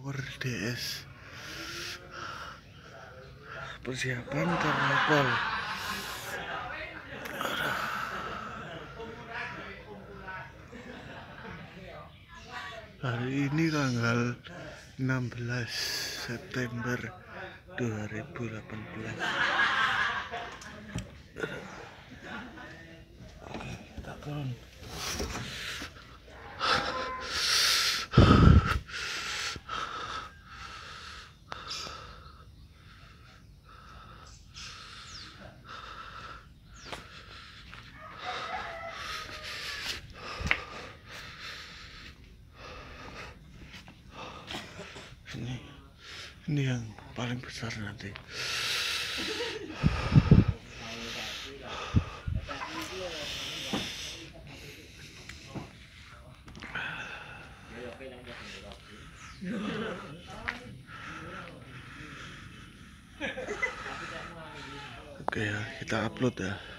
Tower DS. Persiapan karnaval. Hari ini tanggal 16 September 2018. Kita turun. Ini yang paling besar nanti. Oke ya, kita upload ya.